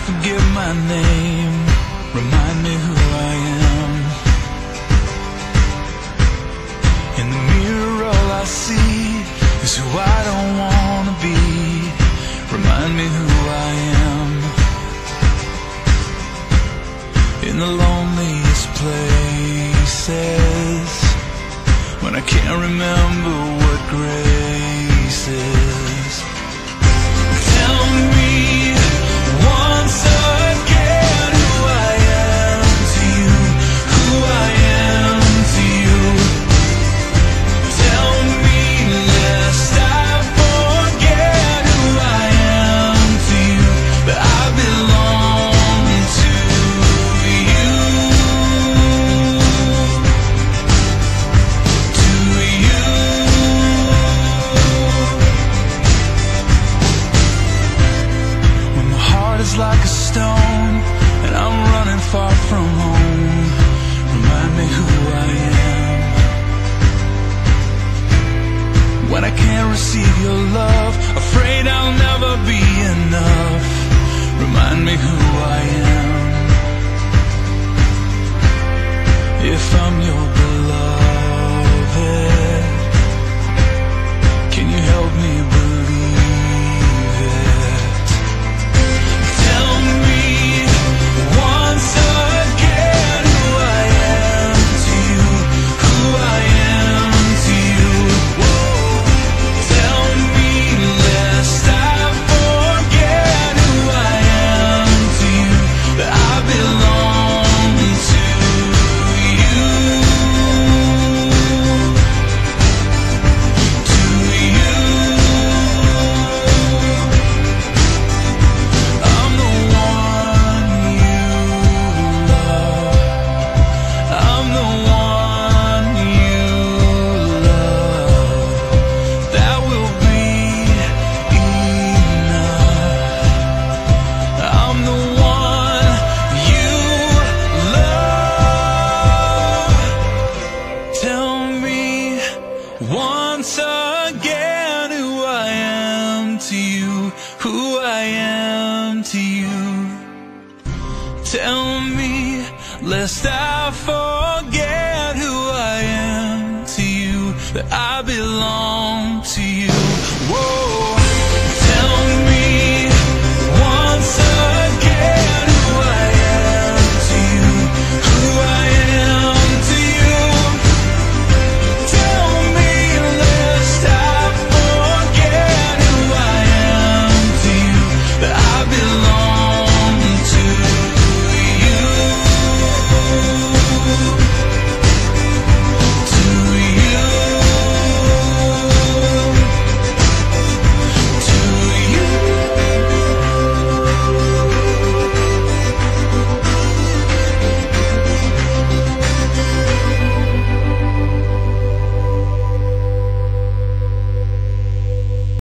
forget my name, remind me who I am. In the mirror all I see is who I don't wanna be. Remind me who I am. In the loneliest places, when I can't remember what grace is. Tell me once again who I am to you, who I am to you. Tell me lest I forget who I am to you, that I belong to you, to you. When my heart is like a stone and I'm running far from home, remind me who I am. When I can't receive your love, afraid I'll never be enough, remind me who I am. If I'm your beloved, can you help me believe it? Tell me once again who I am to you, who I am to you. Whoa. Tell me lest I forget who I am to you, that I belong to you, to you. I'm the one you love. I'm the one you love. That will be enough. I'm the one you love. Tell me once again who I am to you, who I am to you. Tell me lest I forget who I am to you, that I belong to you. Whoa.